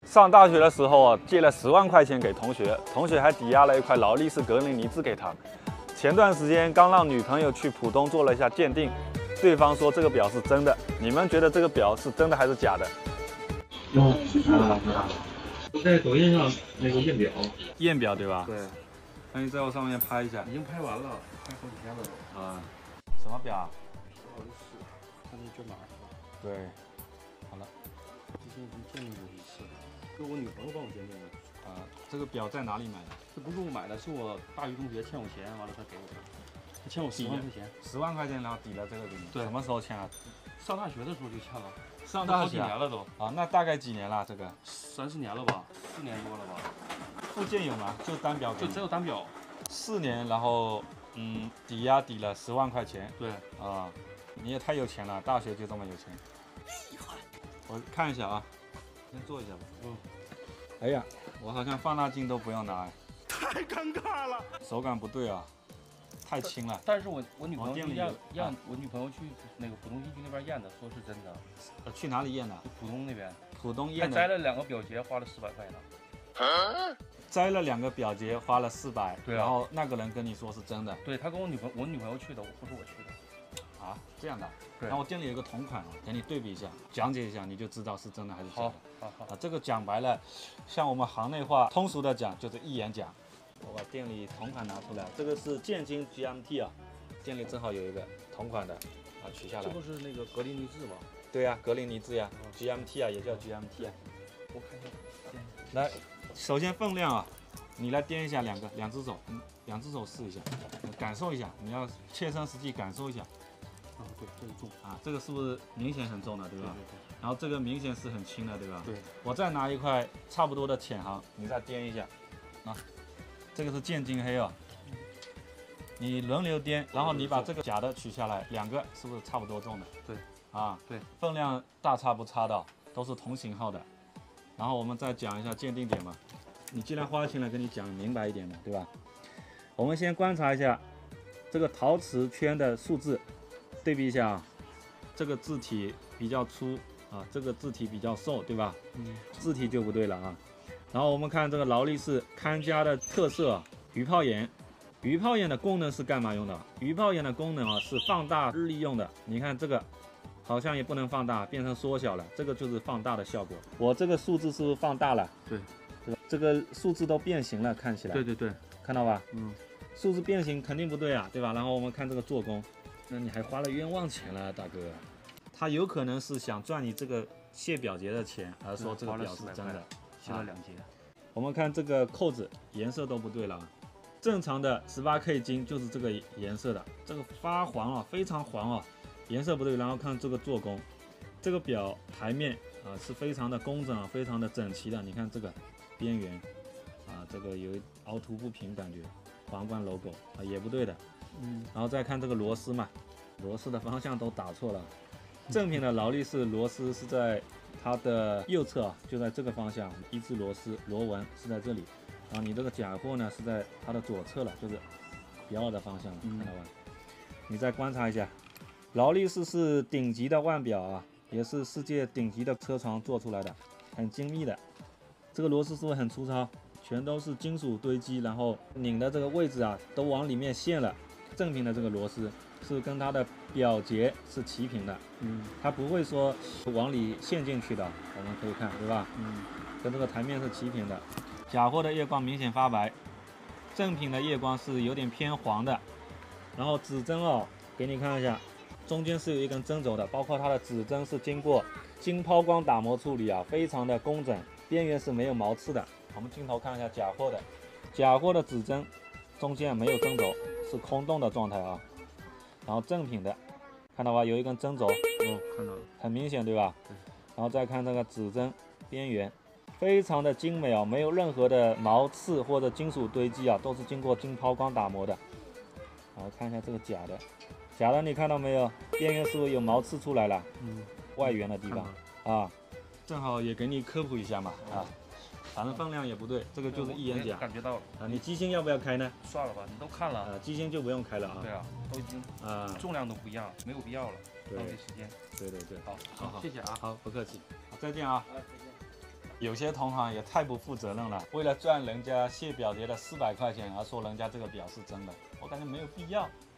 上大学的时候啊，借了10万块钱给同学，同学还抵押了一块劳力士格林尼治给他。前段时间刚让女朋友去浦东做了一下鉴定，对方说这个表是真的。你们觉得这个表是真的还是假的？ 我在抖音上那个验表， 验表对吧？ 对。 那你在我上面拍一下。 已经拍完了，拍好几天了都。 啊，什么表啊？ 劳力士，看那卷码是吧？ 对，好了。 之前已经鉴定过一次了，是我女朋友帮我鉴定的。 这个表在哪里买的？ 这不是我买的，是我大学同学欠我钱，完了他给我的。他欠我10万块钱。 10万块钱，然后抵了这个给你。 对。 什么时候欠啊？ 上大学的时候就欠了。 上大学好几年了都。 啊，那大概几年了？这个 3、4年了吧，4年多了吧。 附件有吗？就单表。 就只有单表。 4年，然后抵押抵了10万块钱。 对。 啊，你也太有钱了，大学就这么有钱。厉害。我看一下啊，先坐一下吧。哎呀，我好像放大镜都不用拿，太尴尬了，手感不对啊，太轻了。 但是我女朋友去验，我女朋友去那个浦东新区那边验的，说是真的。 去哪里验的？ 浦东那边。 浦东验的。 还摘了2个表节，花了400块呢。 摘了2个表节，花了400。 对啊。 然后那个人跟你说是真的。 对，他跟我女朋友去的，不是我去的。 啊，这样的。 对。 然后我店里有一个同款啊，给你对比一下，讲解一下，你就知道是真的还是假的。 好。 啊，这个讲白了，像我们行内话通俗的讲，就是一眼假。我把店里同款拿出来，这个是建金 GMT 啊，店里正好有一个同款的，啊，取下来。 这不是那个格林尼治吗？ 对呀，格林尼治呀，GMT 啊，也叫 GMT 啊。 我看一下。 来，首先分量啊，你来掂一下两只手，2只手试一下，感受一下，你要切身实际感受一下。 对，这个重啊，这个是不是明显很重的，对吧？ 对。 然后这个明显是很轻的，对吧？ 对。 我再拿一块差不多的浅行，你再掂一下，啊，这个是建金黑啊，你轮流掂，然后你把这个假的取下来，2个是不是差不多重的？ 对。 啊， 对， 分量大差不差的，都是同型号的。然后我们再讲一下鉴定点嘛，你既然花钱了，跟你讲明白一点嘛，对吧？我们先观察一下这个陶瓷圈的数字，对比一下啊，这个字体比较粗啊，这个字体比较瘦，对吧？字体就不对了啊。然后我们看这个劳力士看家的特色啊，鱼泡眼。鱼泡眼的功能是干嘛用的？鱼泡眼的功能啊是放大日历用的。你看这个好像也不能放大，变成缩小了，这个就是放大的效果。我这个数字是不是放大了？ 对， 对吧？这个数字都变形了，看起来。 对， 看到吧？数字变形肯定不对啊，对吧？然后我们看这个做工，那你还花了冤枉钱了，大哥。他有可能是想赚你这个卸表节的钱，而说这个表是真的， 卸了2节。 我们看这个扣子颜色都不对了，正常的18K 金就是这个颜色的，这个发黄啊，非常黄啊，颜色不对。然后看这个做工，这个表台面啊是非常的工整啊，非常的整齐的。你看这个边缘啊，这个有凹凸不平感觉，皇冠 logo 啊也不对的。然后再看这个螺丝嘛，螺丝的方向都打错了。正品的劳力士螺丝是在它的右侧啊，就在这个方向，一只螺丝螺纹是在这里。然后你这个假货呢是在它的左侧了，就是表耳的方向，看到吧？你再观察一下，劳力士是顶级的腕表啊，也是世界顶级的车床做出来的，很精密的。这个螺丝是不是很粗糙？全都是金属堆积，然后拧的这个位置啊都往里面陷了。正品的这个螺丝是跟它的表节是齐平的，它不会说往里陷进去的。我们可以看，对吧？跟这个台面是齐平的。假货的夜光明显发白，正品的夜光是有点偏黄的。然后指针哦，给你看一下，中间是有一根针轴的，包括它的指针是经过金抛光打磨处理啊，非常的工整，边缘是没有毛刺的。我们镜头看一下假货的，假货的指针中间没有针轴，是空洞的状态啊。然后正品的，看到吧，有一根针轴， 看到了， 很明显，对吧？对。然后再看这个指针边缘，非常的精美啊，没有任何的毛刺或者金属堆积啊，都是经过金抛光打磨的。然后看一下这个假的，假的你看到没有？边缘是不是有毛刺出来了？外缘的地方啊，正好也给你科普一下嘛啊。反正分量也不对，这个就是一眼假。 感觉到了啊，你机芯要不要开呢？ 算了吧，你都看了。 机芯就不用开了啊。 对啊，都已经重量都不一样，没有必要了，浪费时间。 对。 好，谢谢啊。 好，不客气。好，再见啊。 再见。 有些同行也太不负责任了，为了赚人家卸表节的400块钱而说人家这个表是真的，我感觉没有必要。